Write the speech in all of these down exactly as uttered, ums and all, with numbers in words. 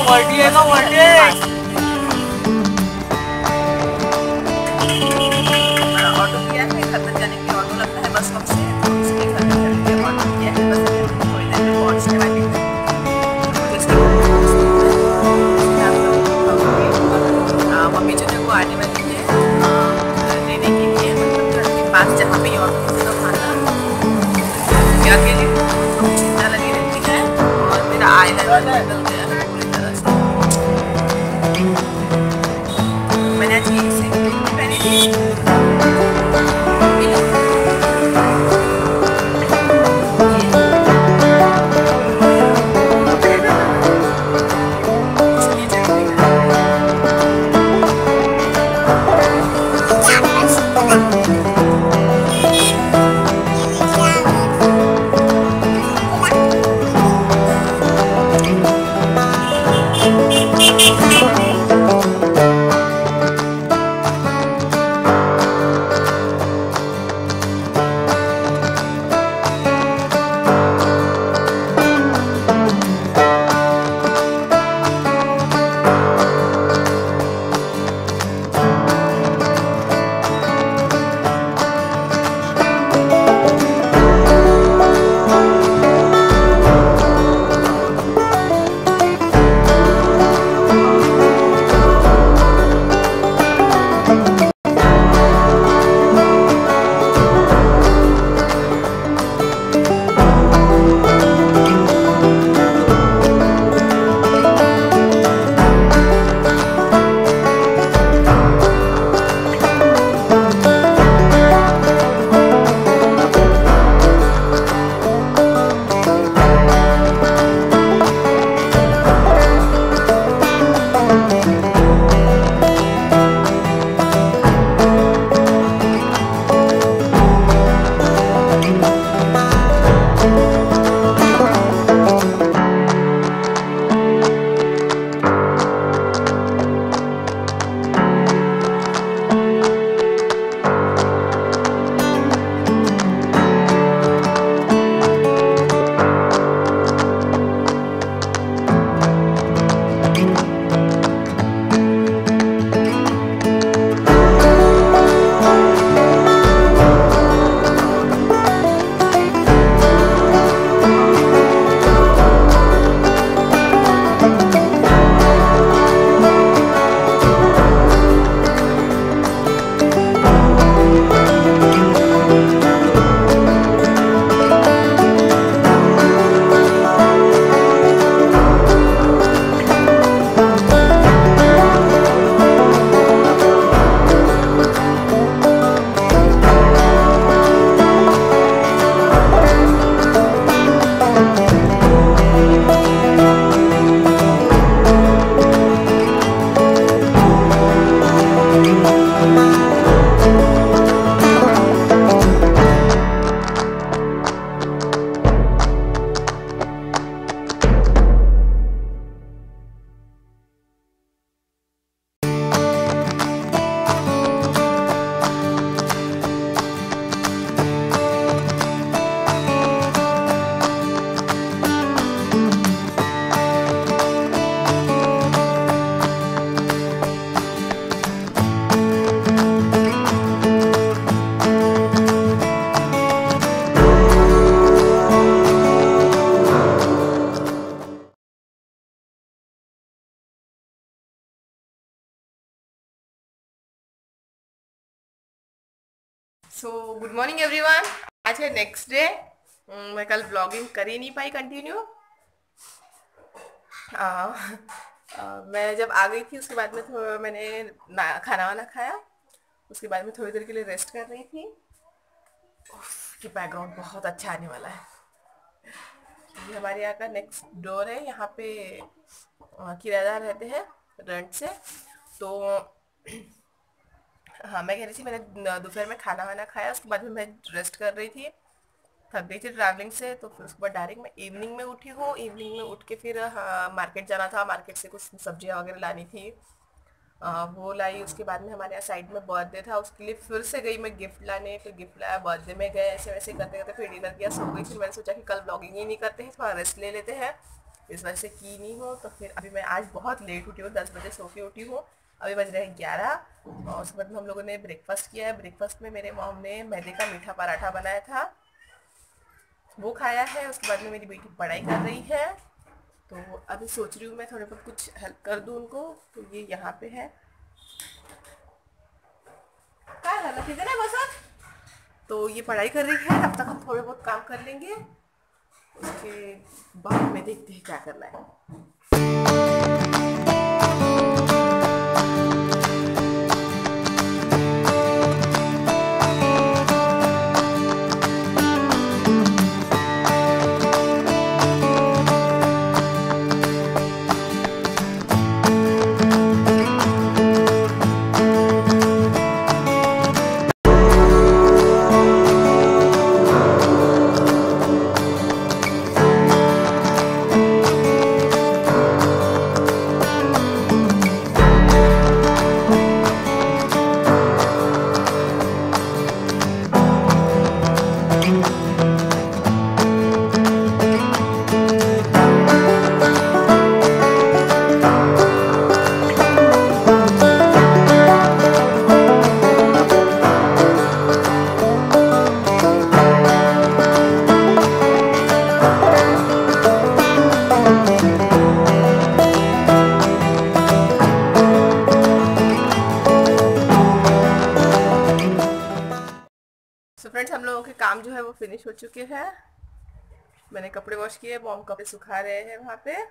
Birthday का birthday auto किया है घर तक जाने के लिए। ऑटो लगता है बस स्टॉप से, तो इसलिए घर तक जाने के लिए ऑटो किया है। बस थोड़ी देर में पहुँचने वाली है। मम्मी जो है वो आने वाली है लेने के लिए, मतलब घर के पास जहाँ पे ऑटो से वहाँ था अकेले तो चिंता लगी रहती है। और मेरा आईलाइनर निकल गया है पूरी तरह से। मैंने आज ये सिंपल पहनी थी। So good morning everyone. आज है नेक्स्ट डे। मैं कल ब्लॉगिंग कर ही नहीं पाई कंटिन्यू। मैं जब आ गई थी उसके बाद में थोड़ा मैंने खाना वाना खाया, उसके बाद में थोड़ी देर के लिए रेस्ट कर रही थी। उसकी बैकग्राउंड बहुत अच्छा आने वाला है। ये हमारे यहाँ का नेक्स्ट डोर है। यहाँ पे किराएदार रहते हैं रेंट से। तो हाँ, मैं कह रही थी मैंने दोपहर में खाना वाना खाया, उसके बाद में मैं रेस्ट कर रही थी, थक गई थी ट्रैवलिंग से। तो फिर उसके बाद डायरेक्ट मैं इवनिंग में उठी हूँ। इवनिंग में उठ के फिर हाँ, मार्केट जाना था, मार्केट से कुछ सब्जियाँ वगैरह लानी थी, आ, वो लाई। उसके बाद में हमारे यहाँ साइड में बर्थडे था, उसके लिए फिर से गई मैं गिफ्ट लाने। फिर गिफ्ट लाया, बर्थडे में गए, ऐसे वैसे करते करते फिर डिनर किया, सो गई। फिर मैंने सोचा कि कल ब्लॉगिंग ही नहीं करते हैं, थोड़ा रेस्ट ले लेते हैं, इस वजह से की नहीं हूँ। तो फिर अभी मैं आज बहुत लेट उठी हूँ, दस बजे सो के उठी हूँ, अभी बज रहे हैं ग्यारह। और उसके बाद में हम लोगों ने ब्रेकफास्ट किया है। ब्रेकफास्ट में मेरे मॉम ने मैदे का मीठा पराठा बनाया था, वो खाया है। उसके बाद में मेरी बेटी पढ़ाई कर रही है, तो अभी सोच रही हूँ मैं थोड़े बहुत कुछ हेल्प कर दूँ उनको। तो ये यहाँ पे है, क्या है किधर है बस। तो ये पढ़ाई कर रही है, तब तक हम थोड़े बहुत काम कर लेंगे, उसके बाद में देखते हैं क्या करना है। सो फ्रेंड्स, हम लोगों के काम जो है वो फिनिश हो चुके हैं। मैंने कपड़े वॉश किए, मॉम कपड़े सुखा रहे हैं वहाँ पे।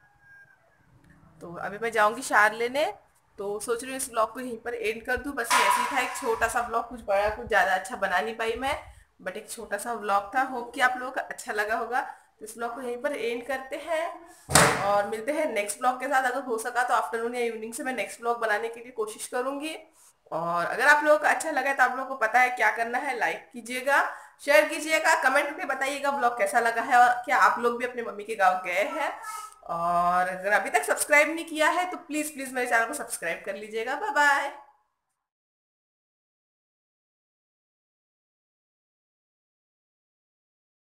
तो अभी मैं जाऊंगी शार लेने। तो सोच रही हूँ इस ब्लॉग को यहीं पर एंड कर दूँ। बस ये ऐसे ही था, एक छोटा सा ब्लॉग, कुछ बड़ा कुछ ज़्यादा अच्छा बना नहीं पाई मैं, बट एक छोटा सा ब्लॉग था। होप कि आप लोगों को अच्छा लगा होगा। तो इस ब्लॉग को यहीं पर एंड करते हैं और मिलते हैं नेक्स्ट ब्लॉग के साथ। अगर हो सका तो आफ्टरनून या इवनिंग से मैं नेक्स्ट ब्लॉग बनाने के लिए कोशिश करूंगी। और अगर आप लोगों को अच्छा लगा तो आप लोगों को पता है क्या करना है, लाइक कीजिएगा, शेयर कीजिएगा, कमेंट में बताइएगा ब्लॉग कैसा लगा है, और क्या आप लोग भी अपने मम्मी के गाँव गए हैं। और अगर अभी तक सब्सक्राइब नहीं किया है तो प्लीज प्लीज मेरे चैनल को सब्सक्राइब कर लीजिएगा। Bye bye.